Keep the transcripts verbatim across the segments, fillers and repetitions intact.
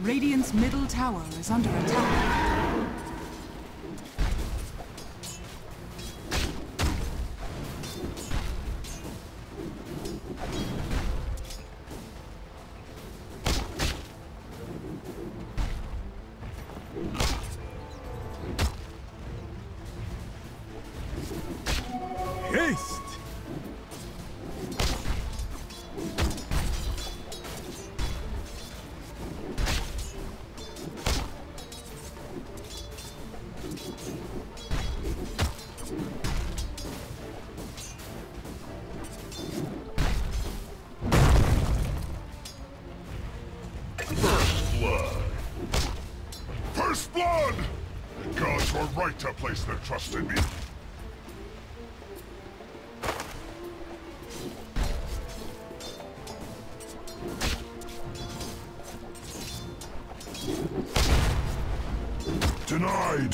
Radiant's middle tower is under attack. Haste! First blood! First blood! The gods were right to place their trust in me. Denied!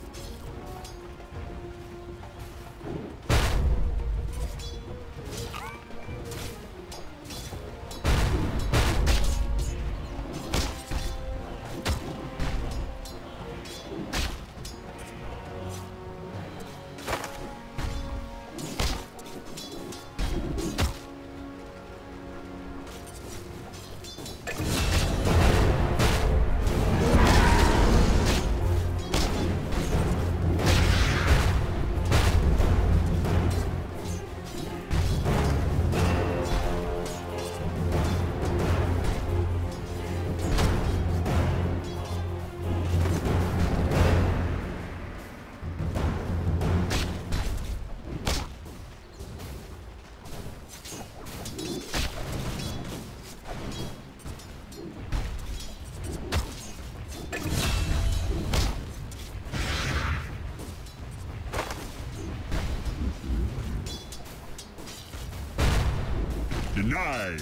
Denied!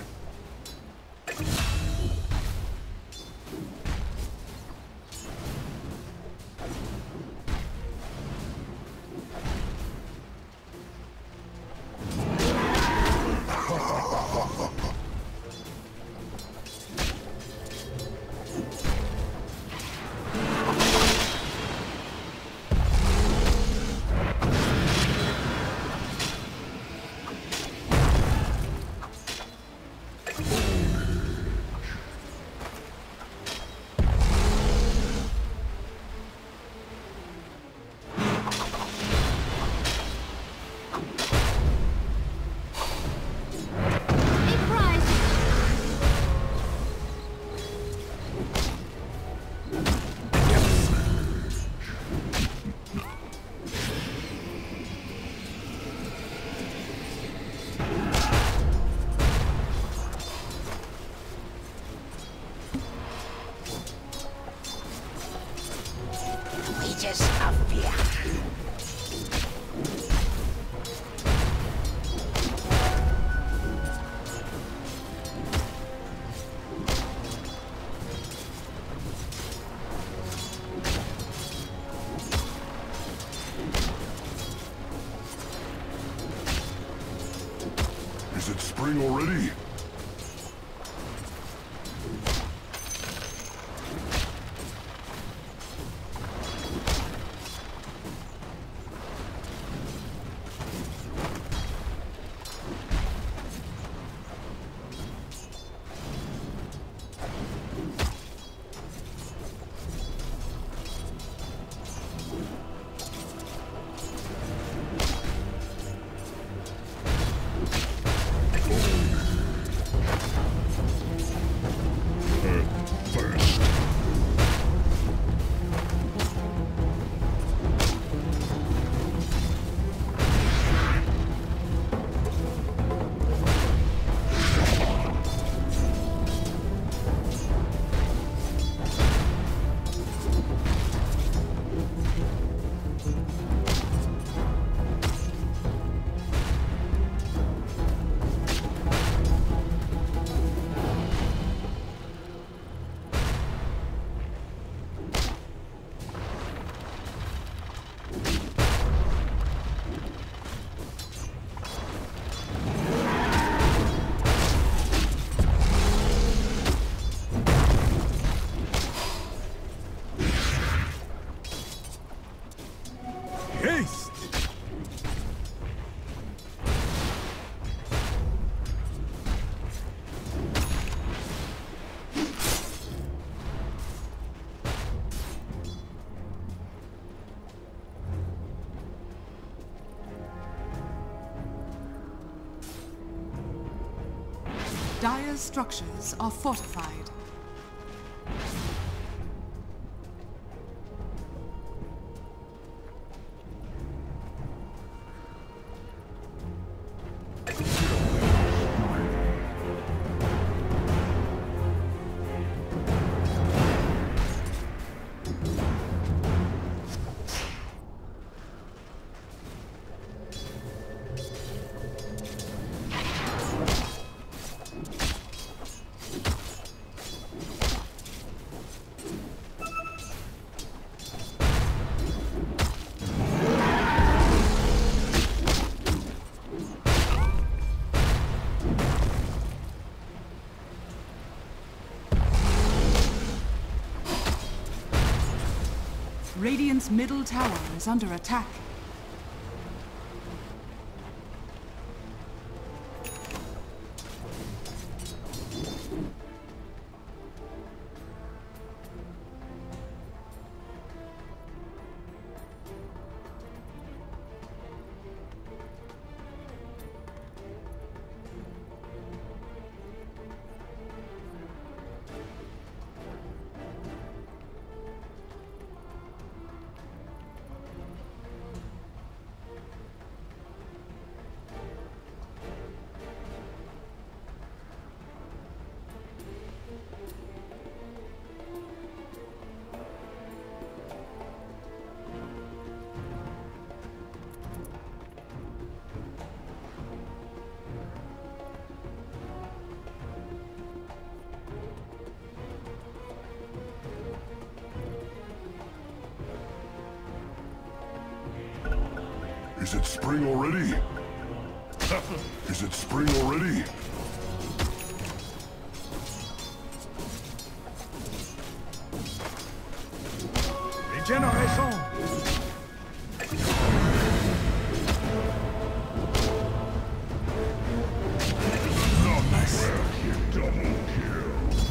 Wages of fear. Is it spring already? Dire's structures are fortified. Radiant's middle tower is under attack. Is it spring already? Is it spring already? Regeneration! Nice. Double kill.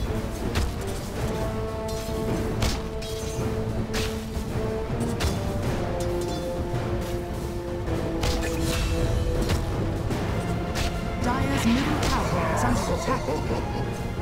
Dire's middle tower is under attack.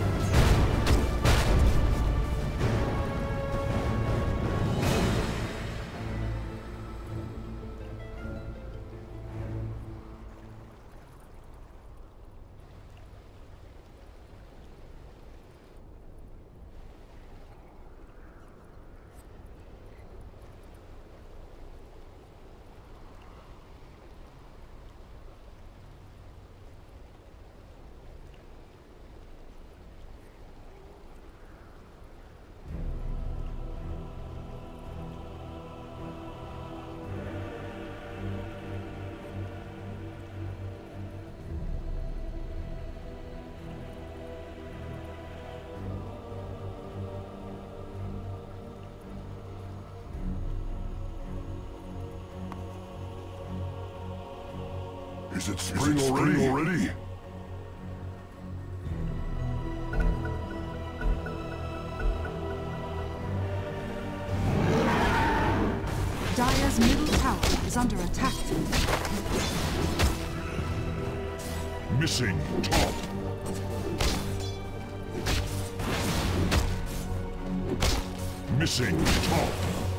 Is it spring, Is it spring already? already? Dire's middle tower is under attack. Missing top. Missing top.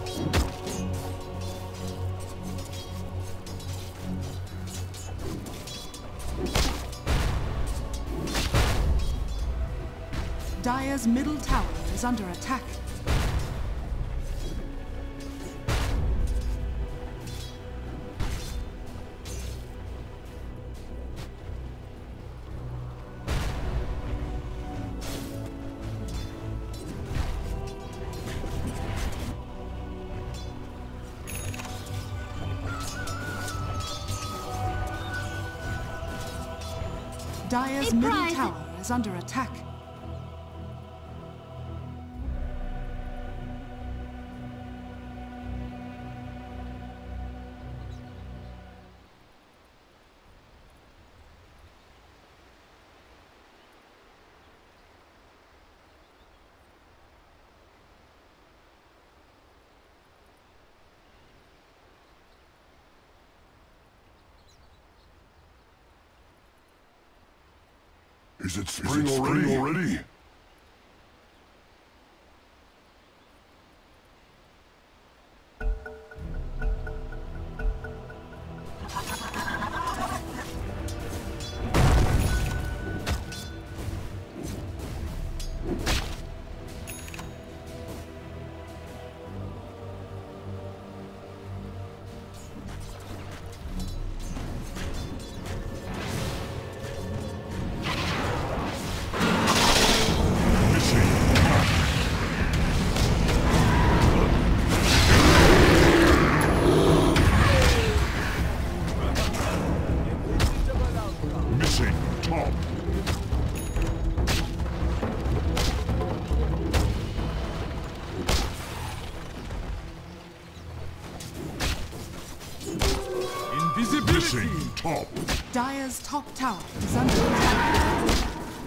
Dire's middle tower is under attack. Dire's middle tower is under attack. Is it spring already? already? Top. Dire's top tower is under attack.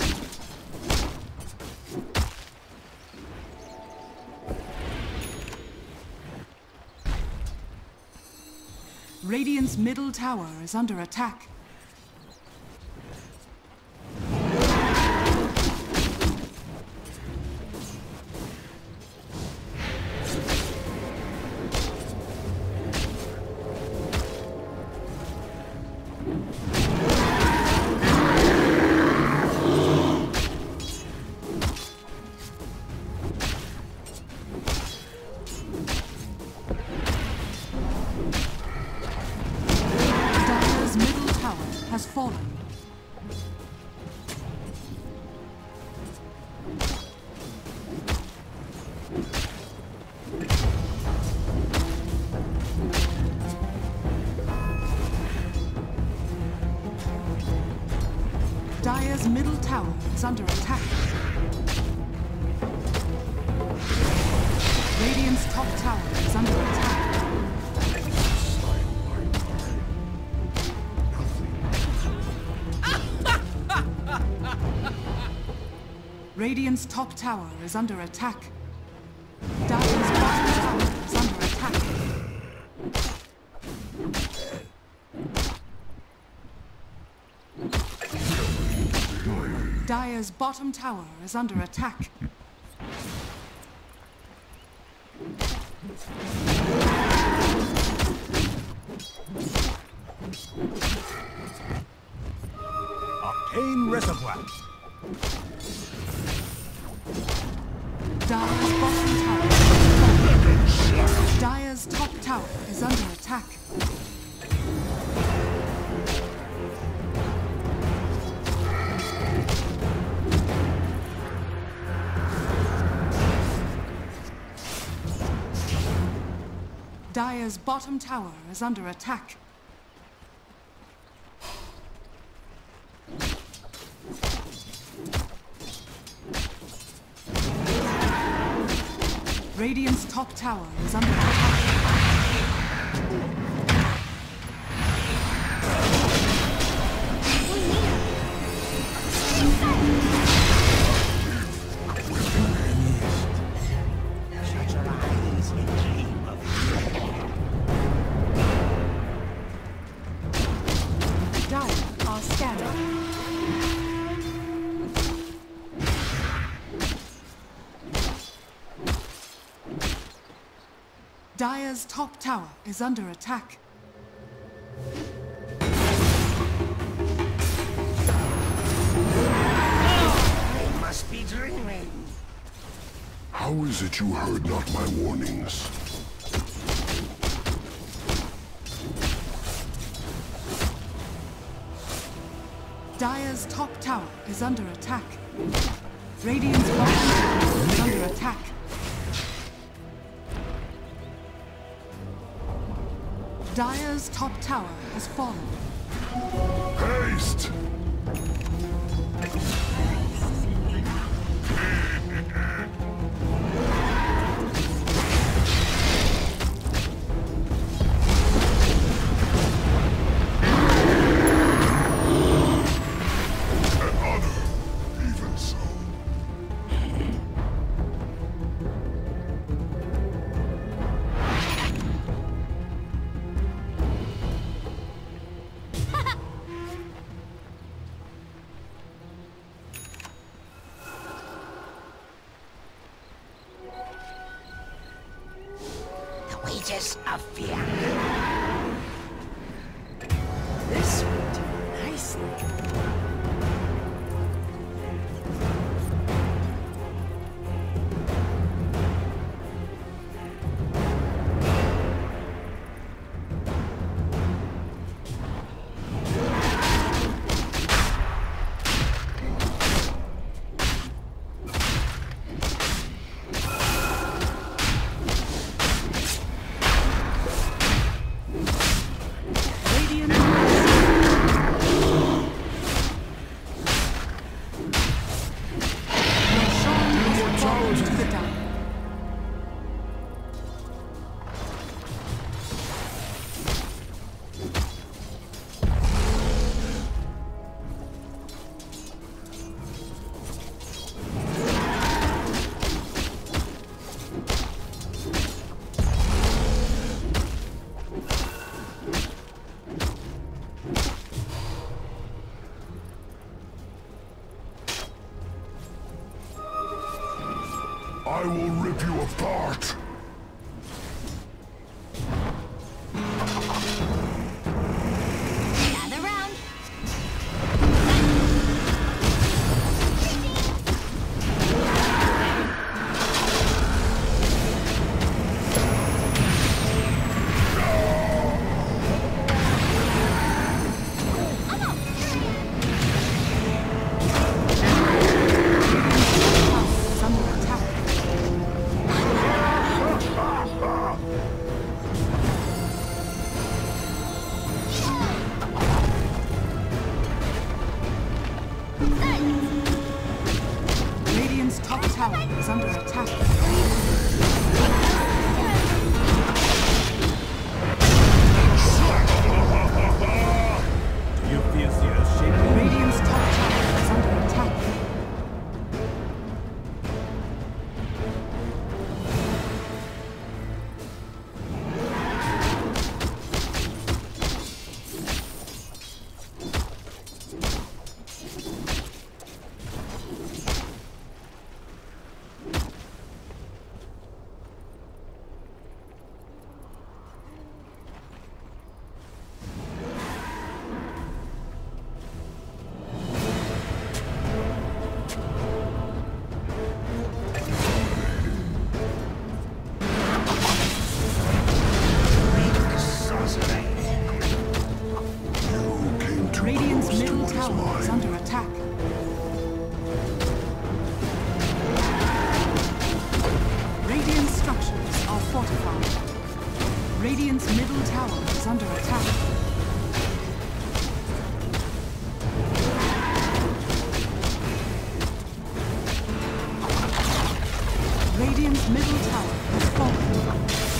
Radiant's middle tower is under attack. Has fallen. Dire's middle tower is under attack. Radiant's top tower is under attack. Radiant's top tower is under attack. Dire's bottom tower is under attack. Dire's bottom tower is under attack. Arcane Reservoir. Dire's bottom tower is under attack. Dire's top tower is under attack. Dire's bottom tower is under attack. Radiant's top tower is under attack. Shut your eyes and dream of Dire are scanning. Dire's top tower is under attack. I must be dreaming. How is it you heard not my warnings? Dire's top tower is under attack. Radiant's bottom tower is under attack. Dire's top tower has fallen. Haste! An honor, even so. Princess of Fear. This will do nicely. I will rip you apart! Gather round. Radiant's top tower is under attack. Do you feel the earth shaking? Radiant's top tower is under attack. Radiant's middle tower is under attack. Radiant structures are fortified. Radiant's middle tower is under attack. Radiant's middle tower has fallen.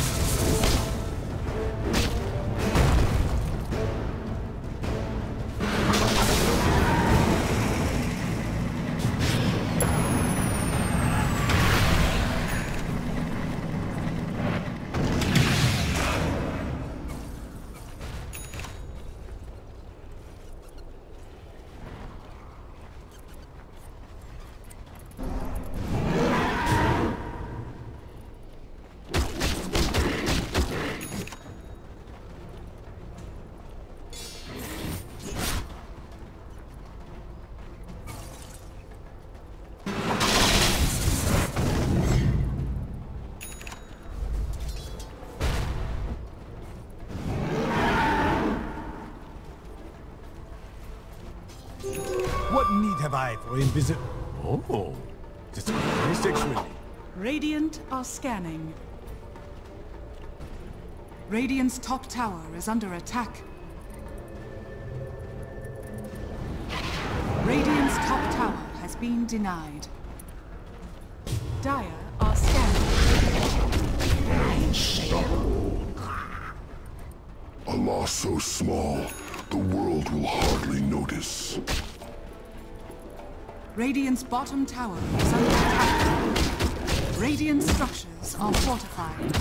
What need have I for invisible? Oh, this is very sexually. Radiant are scanning. Radiant's top tower is under attack. Radiant's top tower has been denied. Dire are scanning. A loss so small, the world will hardly notice. Radiant's bottom tower is under attack. Radiant structures are fortified.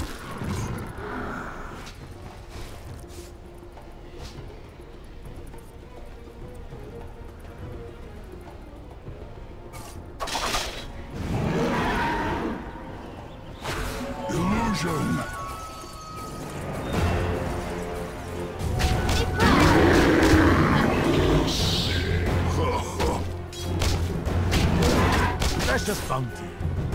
Illusion! bounty.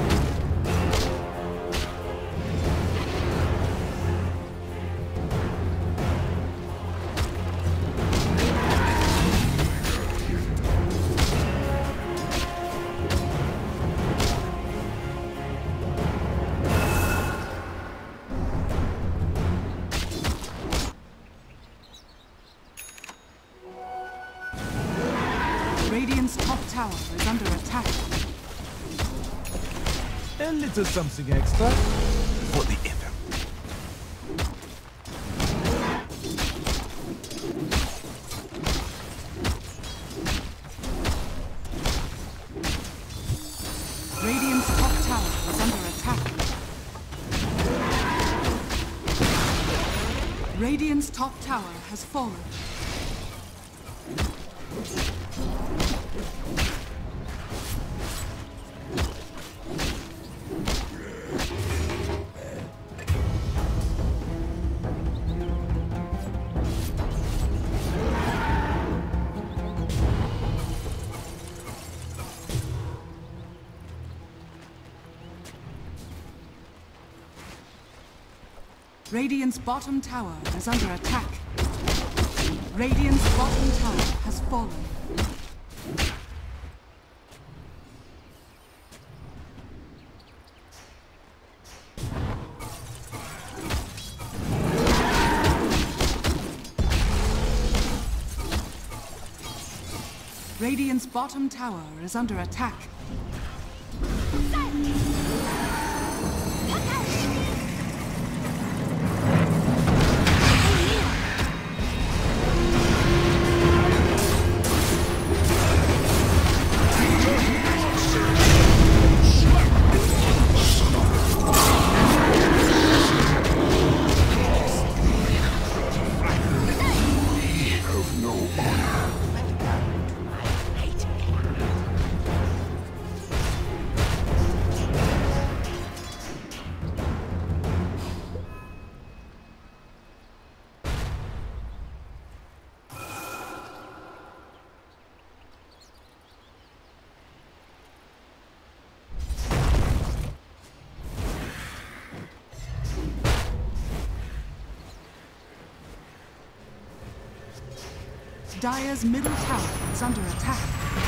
Radiant's top tower is under attack. A little something extra for the effort. Radiant's top tower is under attack. Radiant's top tower has fallen. Radiant's bottom tower is under attack. Radiant's bottom tower has fallen. Radiant's bottom tower is under attack. Dire's middle tower is under attack.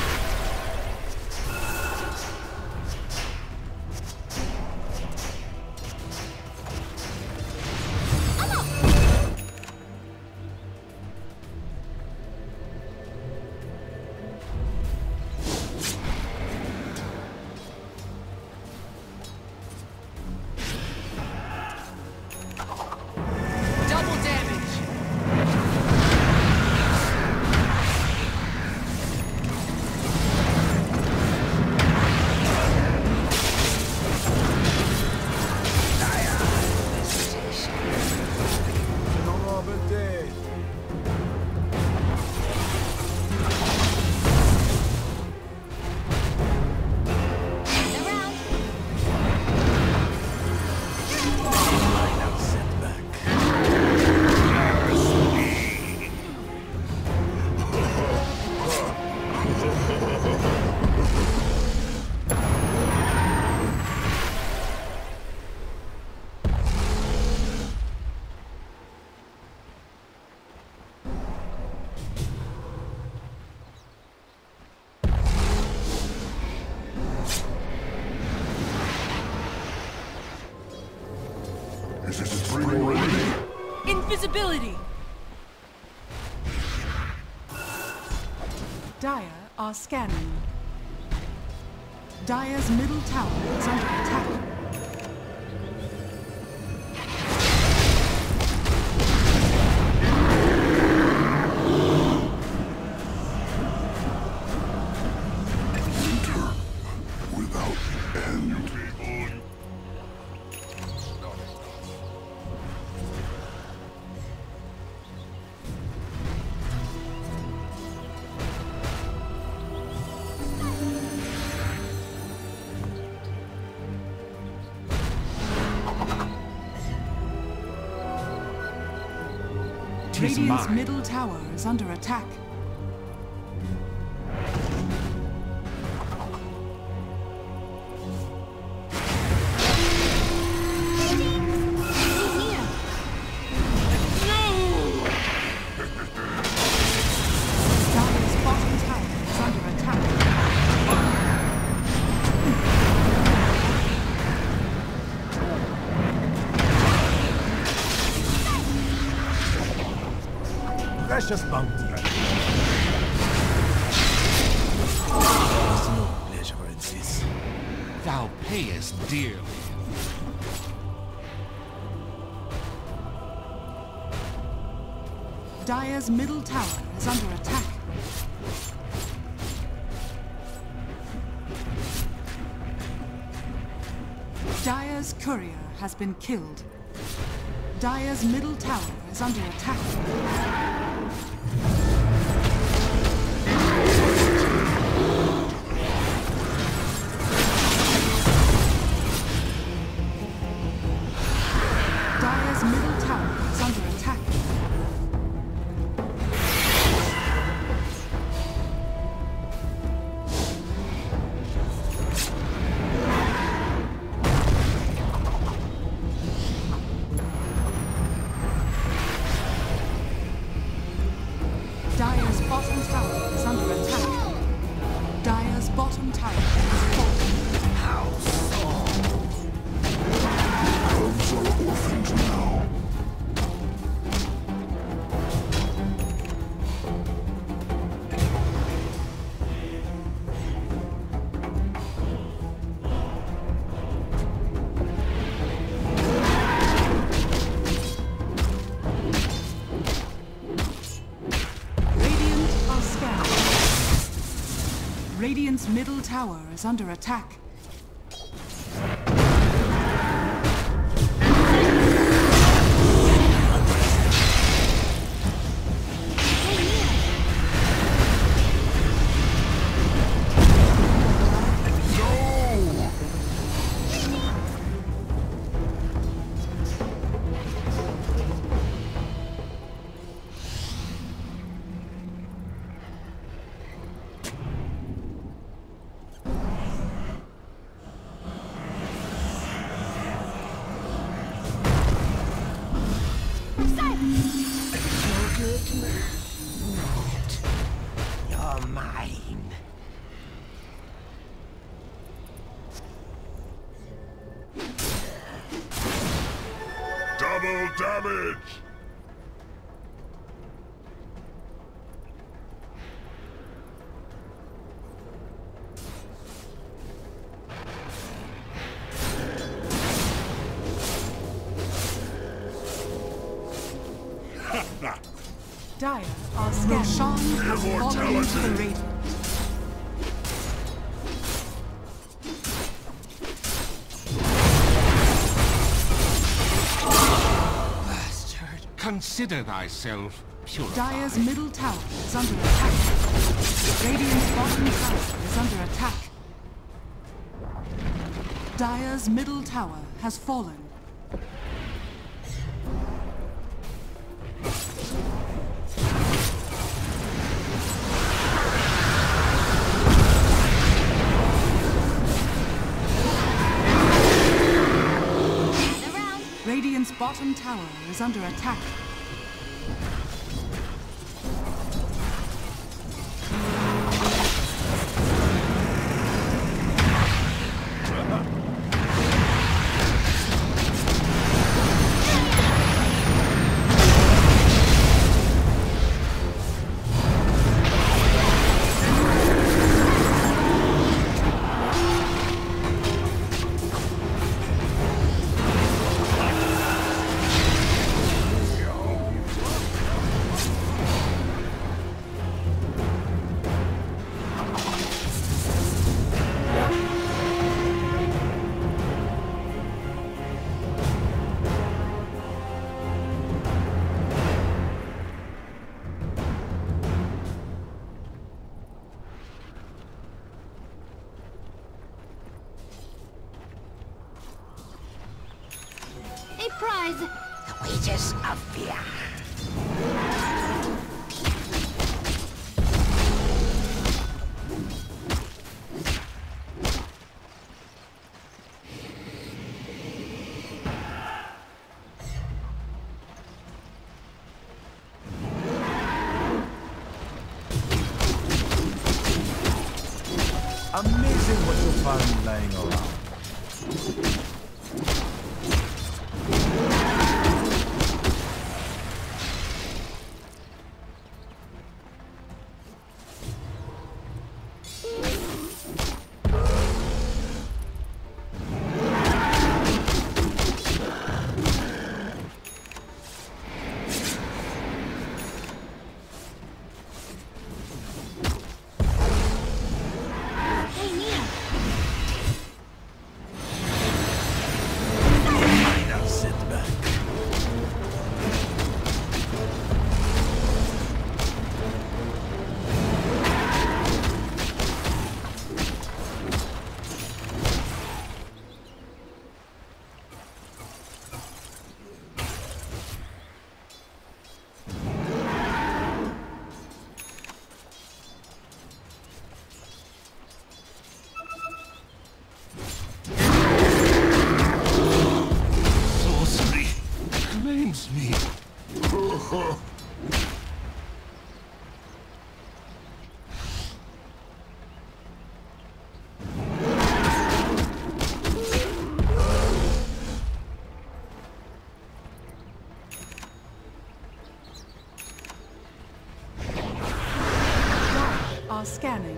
Is this spring already? Invisibility! Dire are scanning. Dire's middle tower is under attack. Without end. Radiant's middle tower is under attack. precious bounty. There's no pleasure in this. Thou payest dearly. Dire's middle tower is under attack. Dire's courier has been killed. Dire's middle tower is under attack. Dire's middle tower is under attack. Dire's bottom tower is under attack. Dire's bottom tower is falling. How so? Elves are orphans now. Radiant are scattered. Radiant's middle tower is under attack. You're mine. Double damage! Dire are scattered. Roshan has fallen into the Radiant. Bastard. Consider thyself purified. Dire's middle tower is under attack. Radiant's bottom tower is under attack. Dire's middle tower has fallen. Radiant's bottom tower is under attack. A prize! The wages of fear. Amazing what you find lying around. pains me. Are scanning.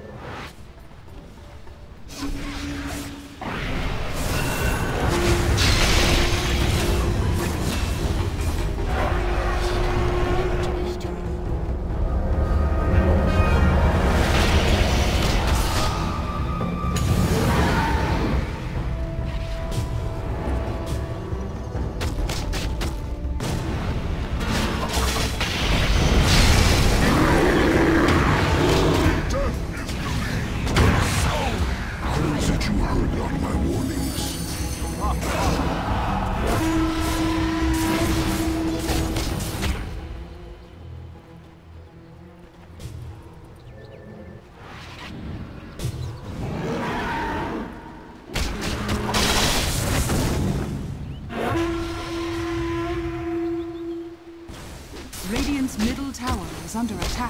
Radiant's middle tower is under attack.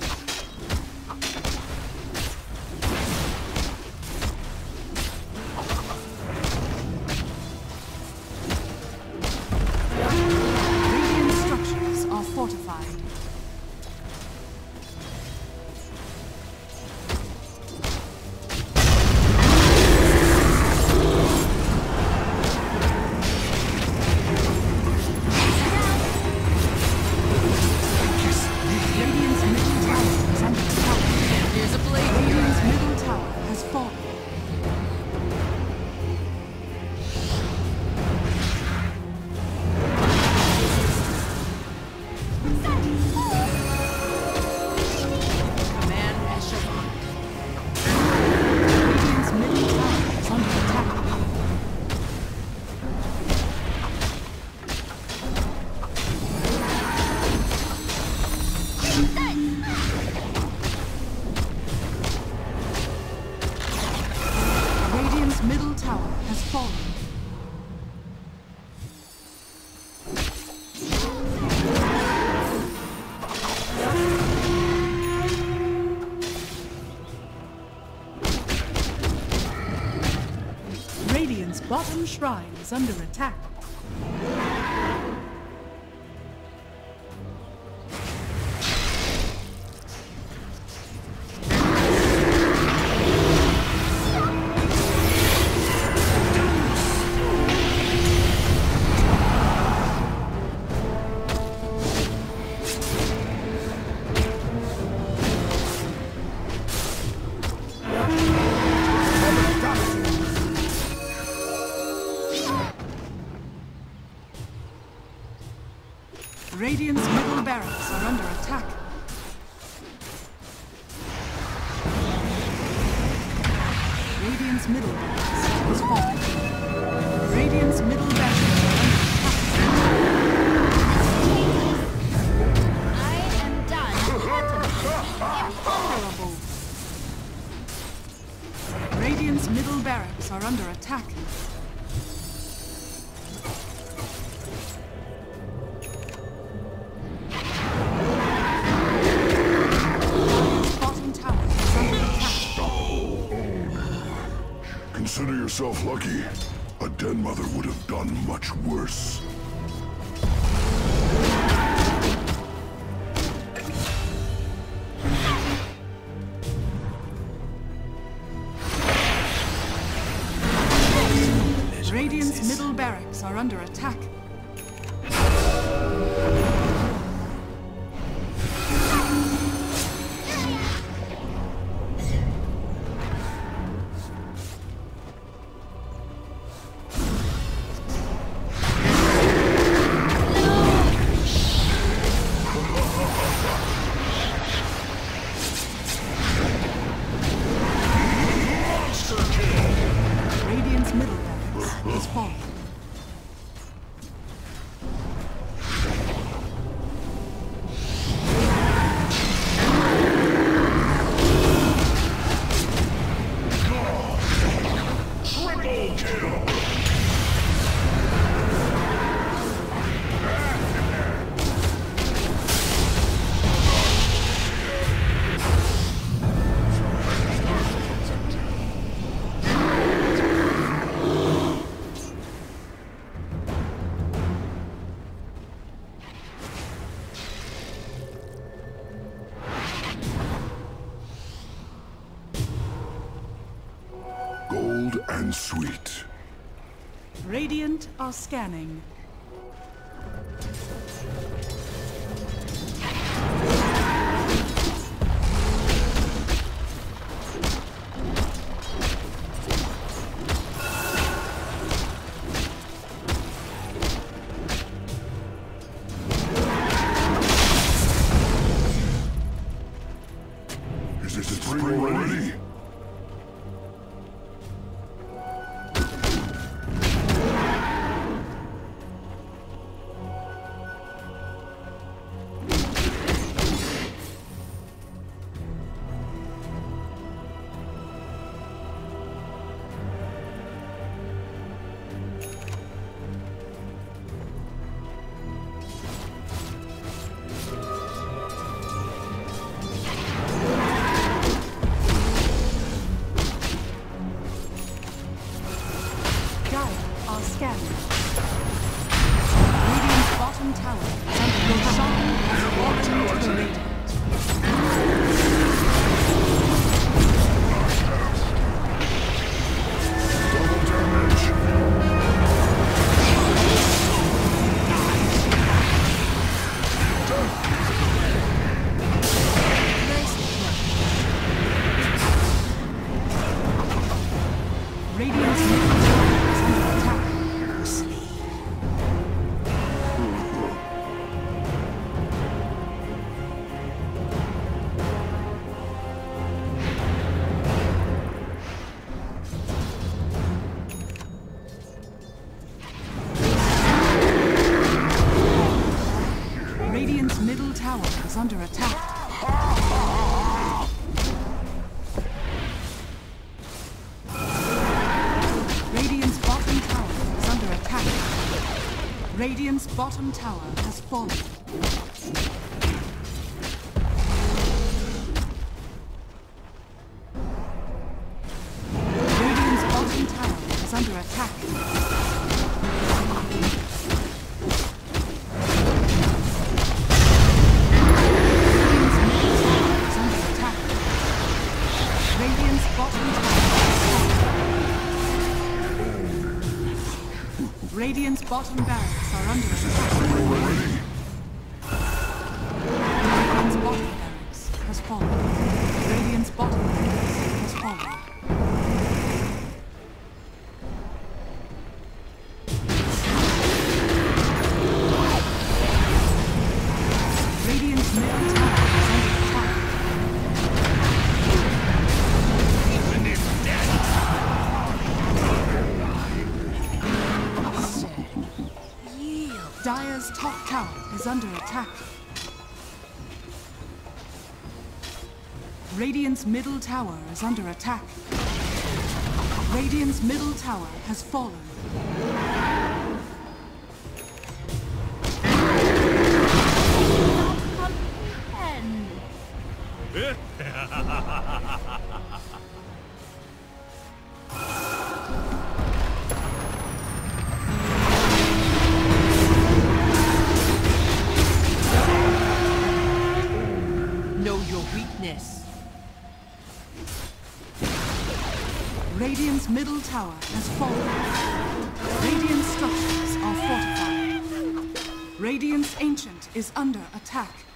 Radiant structures are fortified. Middle tower has fallen. Radiant's bottom shrine is under attack. Radiant's middle barracks are under attack. Radiant's middle barracks has fallen. Radiant's middle barracks are under attack. I am done. Imponderable. Radiant's middle barracks are under attack. Consider yourself lucky. A Den Mother would have done much worse. Radiant's middle barracks are under attack. and sweet. Radiant are scanning. Is it spring already? Under attack. Radiant's bottom tower is under attack. Radiant's bottom tower has fallen. Radiant's bottom tower is under attack. Radiant's bottom barracks are under attack. Radiant's bottom barracks has fallen. Radiant's bottom barracks has fallen. Radiant's middle tower is under attack. Even if dead. Dire's top tower is under attack. Radiant's middle tower is under attack. Radiant's middle tower has fallen. Radiant's middle tower has fallen. Radiant structures are fortified. Radiant's ancient is under attack.